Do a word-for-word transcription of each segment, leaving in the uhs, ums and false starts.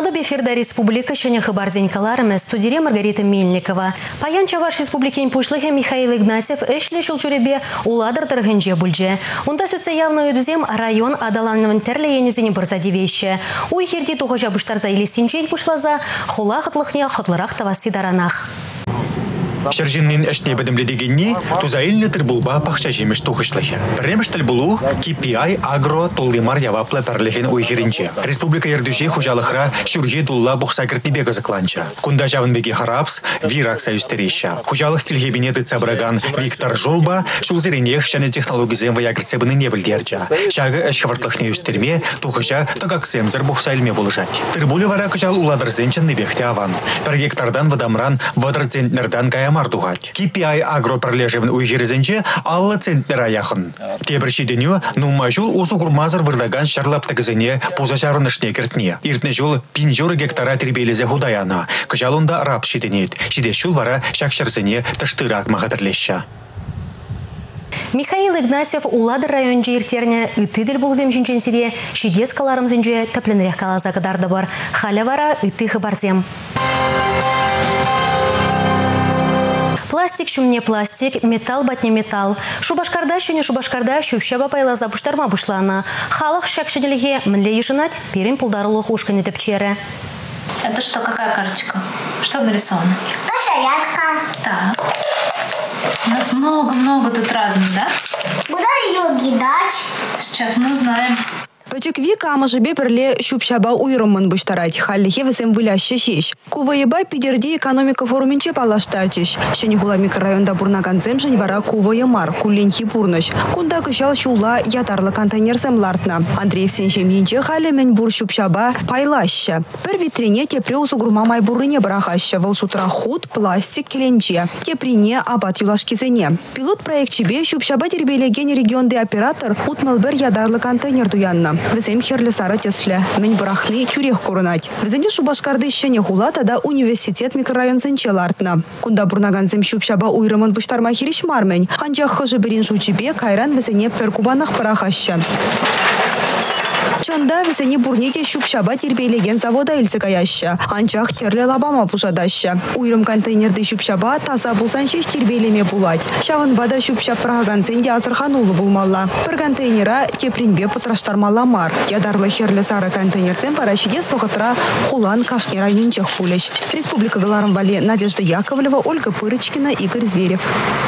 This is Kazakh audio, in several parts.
Шунада Бефирда Республика Шеня Хабарденькаларыме студире Маргарита Мельникова. Паян Чаваш Республикин пушлыхе Михаил Игнатьев эшле шулчуребе уладыр тыргынже бульже. Унда сөтсе явно өдізем район адаланнывын терле енезіне бірзади вещі. Уй херди туғы жабыштарза или синчен пушлаза, хула хытлыхне хотлырақ таваси даранах. Шержиннин эшне бедемле дегенни тузаильны тырбулба пахча жемеш тухышлыхе. Премештел булу ки пи ай агро толлимар яваплы парлехен уйхеринче. Республика ердюше хужалыхра шурге дулла бухса кертнебе газыкланча. Кунда жавынбеги харапс вирак союзтереща. Хужалых тильгебинеты цабраган Виктор Жолба шулзеренех шане технологизем ваягрцебыны не білдерча. Шагы эш хвартлыхне юстерме тухыша тагаксемзер бухса илме болышать. Тырбулы вара кычал уладырзенчен небехте аван. Per гектардан вадамран вадыр центнердан кая мардугать. ки пи ай агро пролежевн уйгерезенче алла центнера яхын. Тебрши деню нумажул усу курмазыр вырдаган шарлап тагызене позашарынышне кертне. Иртнежул пинжор гектара трибелезе худаяна. Кыжалунда раб шиденет. Шидешул вара шакшарсене таштырак махатырлеща. Михаил Игнатьев уладыр районжа иртерне үтіділ бұлзем жүнчен сире шидес каларым зінже тәпленірек калаза кадарды бар. Халя вара үті хыбарзем. Пластик шумне пластик, металл батне металл. Шубашкарда шуне шубашкарда шубшаба пайлаза буштарма бушлана. Халық шакшенелеге мінле ешінат, перін пулдарылық ушканы тепчері. Это что, какая карточка? Что нарисовано? Кошелятка. Так. У нас много-много тут разных, да? Куда ее кидать? Сейчас мы узнаем. Пачекви камажы беперле шубшаба уйрымын буштарать. Халлихе весем выляще шеш. Куваеба пидерди экономика форуминче палаштарчиш. Шенихула микрорайонда бурнаган земжень вара куваемар, кулинхи бурныш. Кунда кышал шула ятарлы контейнер землартна. Андреев сеншеминче халемен бур шубшаба пайлаща. Пер витрине тепре усугурма майбурыне брахаща. Волшутра худ, пластик, келенче. Теприне абат юлашкизене. Пилот проект чебе шубшаба тербелеген регионды оператор утмалбер ядарлы контейнер дуянна. Везем херлі сары теслі. Мен брахны тюрех коронать. Везенде шубашкарды шене хулата да университет микрорайон зенчел артна. Кунда бурнаган зем шубшаба уйрымын буштарма хириш мармен. Анчах хыжы бірін жучебе кайран везене перкубанах парахаща. Чонда везене бурнеке шубшаба тербейлеген завода илсе каяща. Анчах терле лабама пушадаща. Уйрым контейнерды шубшаба таза булсан шеш тербейлеме булать. Шавын бада шубшаб праган зенде азырханулы булмалла. Пер контейнера тепринбе путраштармалла мар. Ядарлы херлі сары контейнерцен парашидес вахытра хулан кашни райончех хулеш. Республика Беларым Вали, Надежда Яковлева, Ольга Пырочкина, Игорь Зверев.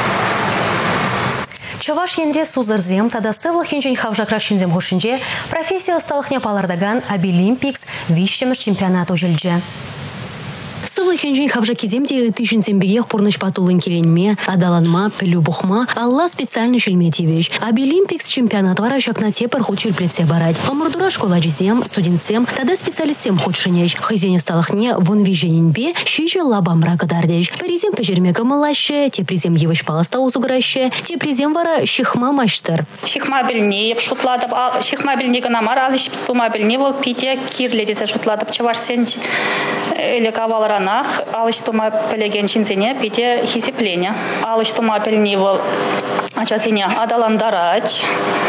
Чаваш енре сузырзем, тада сывлы хенжен хавжакрашинзем хошинже, профессия осталыхне палардаган Обилимпикс вищемыш чемпионат ужылже. Сывлы хенжен хавжакиземде тысячен бегех порныш патулын келенме, адаланма, пелю бухма, алла специальный шельметевич. Обилимпикс чемпионат вара шакна тепер хочер плетсе барать. Амурдура школа жезем, студентсем, тада специалистсем хочшинеч. Хозяйне сталыхне вон вижененбе, щиже лабам ракадардеч. Перезем пежермека малаще, те призем евыш паласта узуграще, те призем вара шихма маштер. Шихма бельне, еп шутладып, шихма бельне ганамар, алыш тума бельне вол пите кирледесе шутладып. Чаваш сенч или кавалара нах, алыштума пелеген чинзене пите хисиплене. Алыштума пельнивол ачасене адаландарать.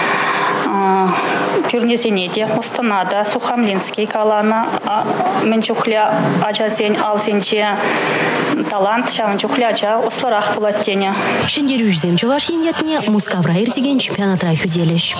Пюрнезенете, Устанада, Сухамлинский, Калана, Менчухля, Ачасень, Алсенче, Талант, Шаванчухляча, Усларах Пулаттене. Шендерюжзем чуваш енетне Мускавра иртиген чемпионат райхюделеш.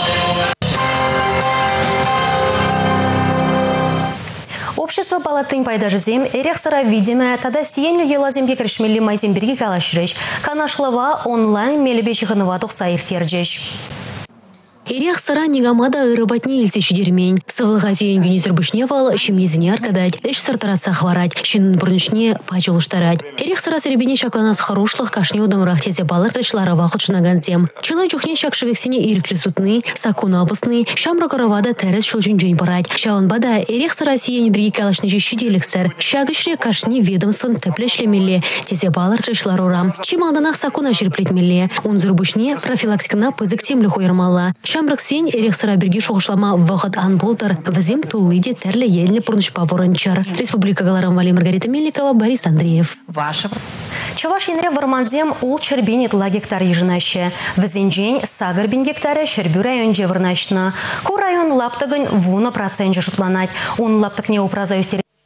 Общество палатын пайдажызем эрех сыра видиме тада сиенлю елаземге кіршмелі майземберге калашырыш. Канашлава онлайн мелебеші ғынова тұқса иртерджеш. Эрех сара негамада ырыбатне илсе шидермень. Сывылға зейін гүнезір бүшне вал, шемезіне аркадать, эш сартаратса хварать, шенін бұрнышне пачылыштарать. Эрех сара серебене шакланас харушлық кашне удамырақ тезе балықтышлары вақытшынаган зем. Чылай чухне шакшывексене ириклі сутны, сакуна апысны, шамра каравада тәрес шылжын жын барать. Шауын бада эрех сара сиен бірге калашны жешіделіксір. Шагышре кашне ведомсын тәплешлемелі, тезе балықтышлары урам. Чимаңданақ сакуна жирплетмелі. Унзыр бүшне профилактикана пызык темлі хойырмалла. Шамрак сень эрех сара бірге шоғышлама вағыт ан болтыр, візем тулыде тәрлі еліне пұрнышпа ворончар. Республика Беларым Вали, Маргарита Мельникова, Борис Андреев. Чаваш енре варманзем ул чербенет ла гектар ежинаще. Візенжен сагыр бин гектары Шербю районже вырнашна. Ку район лаптыгын вуна процент жутланать. Он лаптык не упраза юстер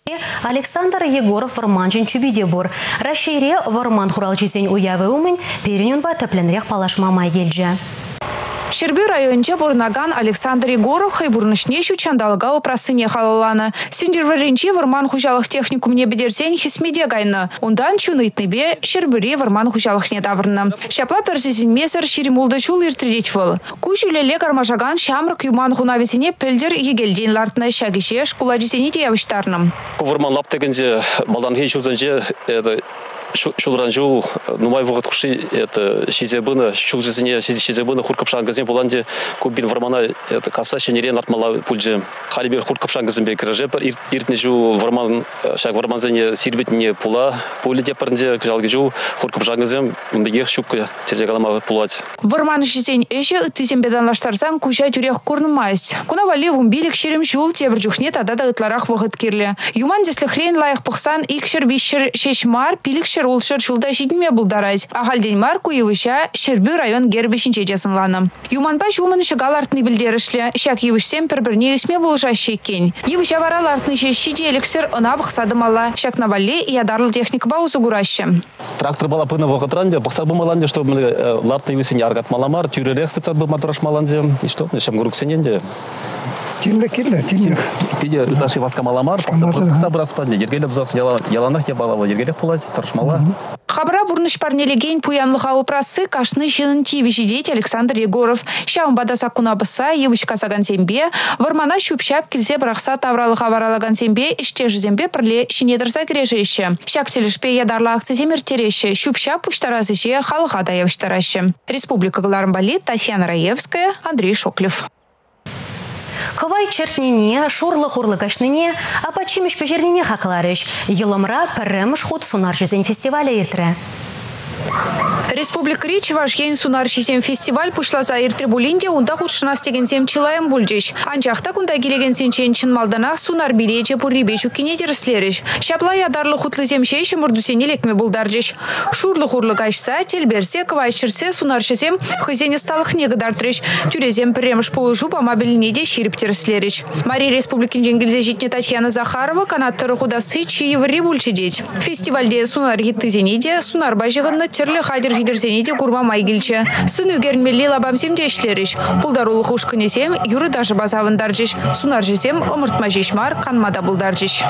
Александр Егоров варманжын чубиде бур. Рашире варман хурал жезен уявы умын, перенен ба тепленрех палашма май келже. Щербю районче бурнаган Александр Егоров хайбурнышне чандалга упрасыне халалана. Синдерваринче варман хужалых техникум не бедерсен хисмеде гайна. Ундан чунытныбе Щербюре варман хужалых не даврна. Шапла персизин месер ширимулда чул иртредеть вол. Кучуле лекар мажаган шамрак юман хунависине пельдер егельден лартна шагише шкула жесене деявыштарным. Варман лаптегенде балдан хейшулданже это шулранжул нумай вогат хуши это шизебына шулжесине шизебына хуркапшан газен буланде кубин вармана это каса шенерен артмала пульже халибер хуркапшан газен бекраже иртнежу варман шаг варманзене сирбетне пула пуле депарнде жалгежу хуркапшан газен бегех шупка тезегалама пулать варман шизен эше тизембедан лаштарсан куча тюрех курнмасть куна вале умбилик ширим шул тебржухне тада да ытларах вогат кирле юман десле хрен лайх пухсан икшер вишер шешмар пилик улшыр шулда шидме булдарать. Ахальдень марку евыша Щербю район гербешинче жасынланы. Юманбаш умын шагал артны билдерішлі. Шак евышсем пір-бірне үсме булышашы кен. Евыша варал артны шешшиде элексер она бақсадымала. Шак навалле и ядарлы техника баузу гурашы. Трактор бала пына вақытранде, бақса бымаланде, что лартны евысене аргат маламар, тюререк фитар быматраш маланде. И что? Нешем гуруксененде. Килля, килля, килля. Пиде наши васка маламар, бақса браспанде. Ергелеп зас яланах я балава, ергелеп пулать, таршмала. Хабра бурныш парнелеген пуянлыха упрасы кашны жинын тивишидеть Александр Егоров. Шаун бадаса кунабыса евышка саган сембе, вармана щупщап кельзе брахса тавралыха варалаган сембе, иште жезембе прле шинедерса крешеще. Шак телешпе ядарла акциземер тереше, щупщап пуштаразыше халыха даявыштараще. Республика Галармбали, Татьяна Раевская, Андрей Шоклев. Хавай чертнине, шурлы-хурлы кашныне, а почимеш пожернине хакларыш. Еломра піріміш худ сунар жизнь фестиваля иртре. Республика Речь ваш ейн сунар шизем фестиваль пушла за ир трибулинде унда худ шнастеген сем чилаем бульджиш. Анчахта кунда келеген сен ченчин малданах сунар билече пуррибечу кинетерслериш. Шапла ядарлы хутлы земшейші мурдусене лекме булдарджиш. Шурлы-хурлы кашса, телберсе, квайшырсе сунар шизем хызене сталых негодартриш. Тюрезем премш полужу по мобильнеде шириптерслериш. Мария Республикин дженгельзе житне Татьяна Захарова канаттары худасы чиеври бульчедеть. Фестивальде сунар гитты зенеде, сунар бажиганны терлі хадер хидерзенеде курма майгилче. Сын үгермелі лабамсем дешлериш. Пулдарулы хушкынесем, юры даже базавындаржиш. Сунар жесем, омыртма жешмар, канмада булдаржиш.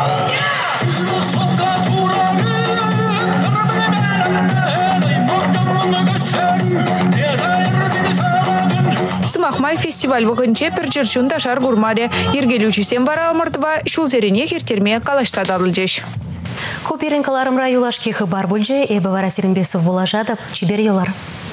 Сымахмай фестиваль вогынче перчерчун дашар гурмаре. Ергелючесем бара омыртва, шулзерене хертерме калашта дадылжеш. Куперин каларымра юлашки хыбар бульже, эбі вара сиренбесов булажадып, чибер юлар.